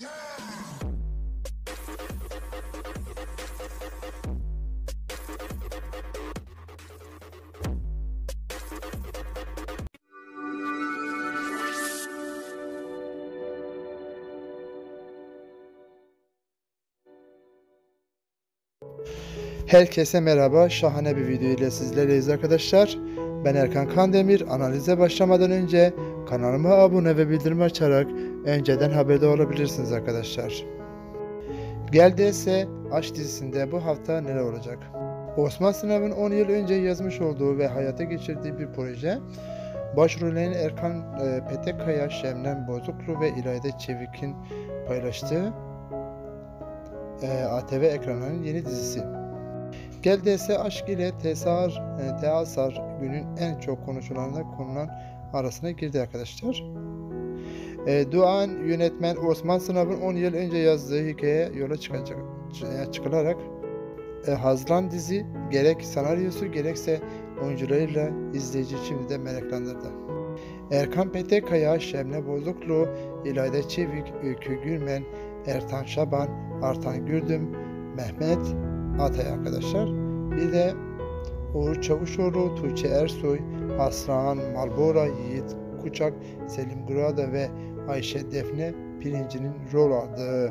Herkese merhaba, şahane bir video ile sizlerleyiz arkadaşlar. Ben Erkan Kandemir. Analize başlamadan önce kanalıma abone ve bildirim açarak önceden haberdar olabilirsiniz arkadaşlar. Gel DS Aşk dizisinde bu hafta neler olacak? Osman Sınav'ın 10 yıl önce yazmış olduğu ve hayata geçirdiği bir proje. Başrollerini Erkan Petekkaya, Şebnem Bozoklu ve İlayda Çevik'in paylaştığı ATV ekranlarının yeni dizisi. Gel DS Aşk ile Teasar günün en çok konulan arasına girdi arkadaşlar. Doğan yönetmen Osman Sınav'ın 10 yıl önce yazdığı hikaye yola çıkılarak hazırlanan dizi gerek senaryosu gerekse oyuncularıyla izleyici şimdiden meraklandırdı. Erkan Petekkaya, Şebnem Bozoklu, İlayda Çevik, Öykü Gürmen, Ertan Şaban, Artan Gürdüm, Mehmet Atay arkadaşlar. Bir de Uğur Çavuşoğlu, Tuğçe Ersoy, Asrahan Malbora, Yiğit Kuçak, Selim Grada ve Ayşe Defne Pirinci'nin rol aldığı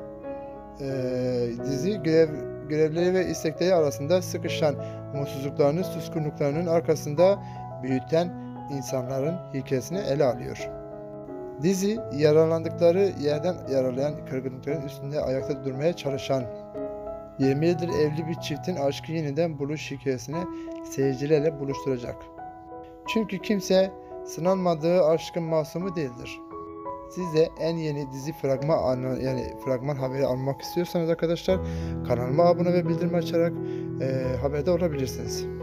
dizi görevleri ve istekleri arasında sıkışan mutsuzluklarını, suskunluklarının arkasında büyüten insanların hikayesini ele alıyor. Dizi yaralandıkları yerden yaralayan, kırgınlıkların üstünde ayakta durmaya çalışan 20 yıldır evli bir çiftin aşkı yeniden buluş hikayesini seyircilerle buluşturacak. Çünkü kimse sınanmadığı aşkın masumu değildir. Siz de en yeni dizi fragman haberi almak istiyorsanız arkadaşlar kanalıma abone ve bildirim açarak haberdar olabilirsiniz.